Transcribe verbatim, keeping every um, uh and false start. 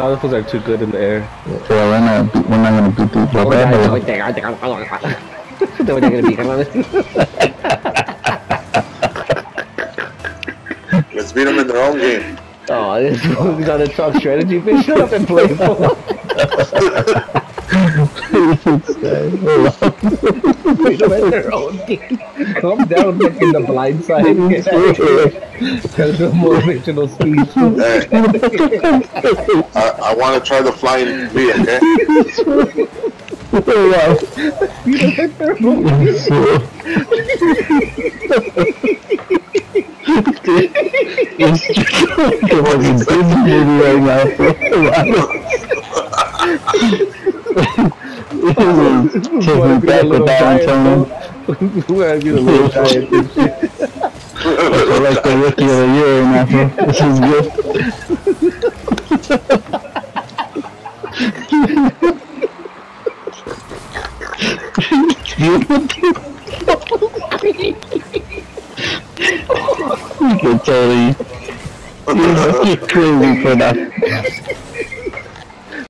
those are too good in the air. Yeah, we're not, we're not gonna beat these. Oh, yeah, I think, I think, I think, they're gonna beat him. Let's beat them in their own game. Oh, this one's gonna talk strategy, bitch. Shut up and play football. Beat them in their own game. Calm down, look in the blind side. Get out of here. Tell the motivational speech. Hey. I, I want to try the flying V, okay? Beat them in their own It's like a fucking Disney movie right now. Take me back with downtown. Who has you the little giant and shit? I feel like the rookie of the year right now, bro. This is good. You can totally, you're crazy for that.